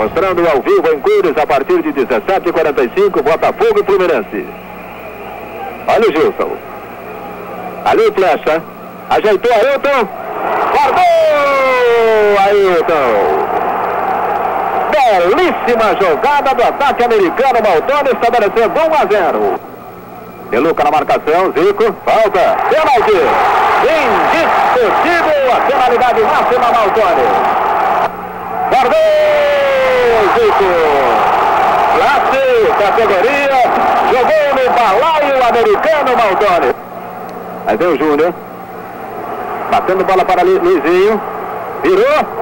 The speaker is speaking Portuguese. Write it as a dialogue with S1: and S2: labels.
S1: Mostrando ao vivo em cores a partir de 17h45, Botafogo e Fluminense. Olha o Gilson. Ali o Flecha. Ajeitou Ailton. Guardou! Ailton. Belíssima jogada do ataque americano. Maltoni estabelecendo 1-0. De Luca na marcação. Zico. Falta. Penalti. Indiscutível a penalidade máxima, Maltoni. Guardou! Zico. Classe, categoria. Jogou no balaio americano, Maltoni. Aí vem o Júnior. Batendo bola para Luizinho. Virou.